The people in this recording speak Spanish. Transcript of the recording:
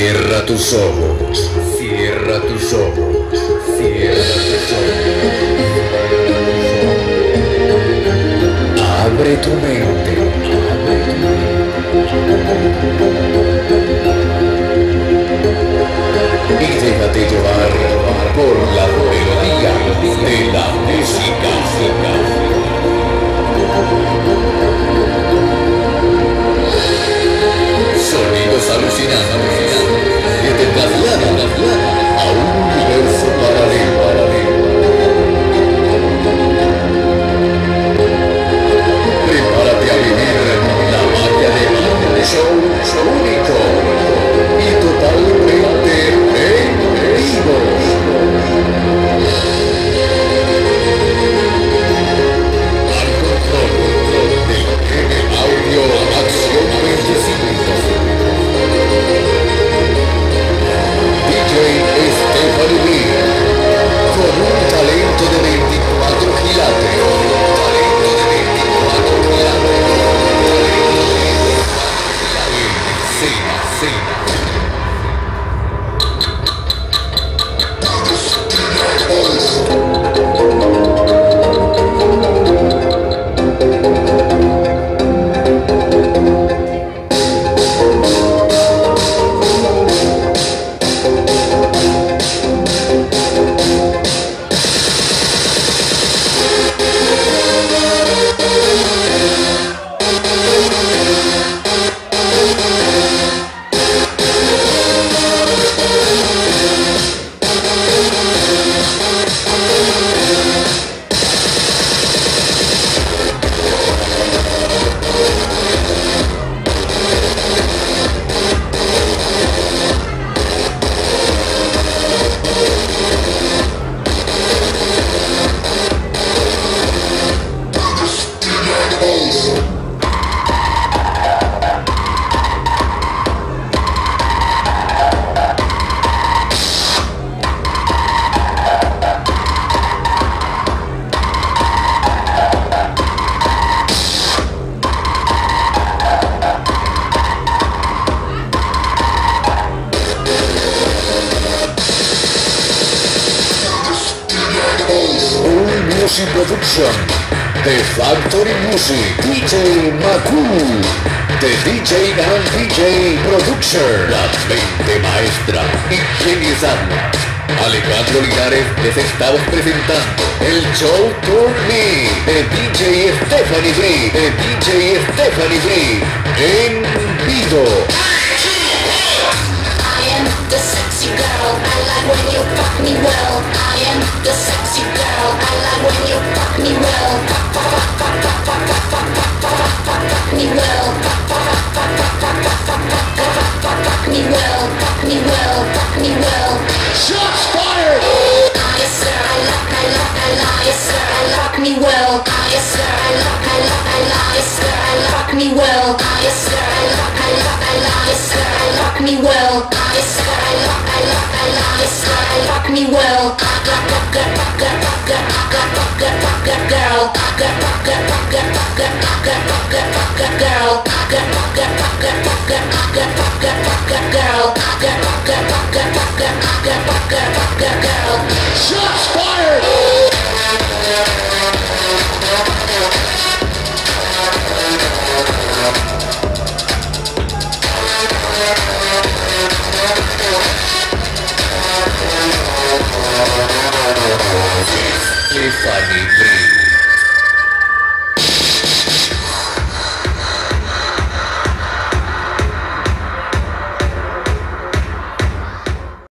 Cierra tus ojos, cierra tus ojos, cierra tus ojos. Abre tu mente, abre tu mente. Y déjate llevar por la melodía de la música. Sonidos alucinantes que te trasladan a un universo paralelo. Prepárate a vivir la magia de un show único y totalmente en vivo. Al control del audio Acción 25. DJ Stephanie B, con un talento de 24 quilates. Production, The Factory Music, DJ Maku, The DJ and DJ Producer, la mente maestra y quien les habla, Alejandro Linares. Les estamos presentando el show Tour Me de DJ Stephanie B, de DJ Stephanie B, en vivo. The sexy girl, I like when you fuck me well. I am the sexy girl, I like when you fuck me well. Fuck me well. Fuck me well, fuck me well, fuck me well. Shots fired! Yes sir, I like, yes sir, I fuck me well. Yes sir, I like, yes sir, I fuck me well. Yes sir, I like, yes sir, I fuck me well. Yes sir, I like, yes sir, I fuck me well. Girl. Shots fired! Stephanie B.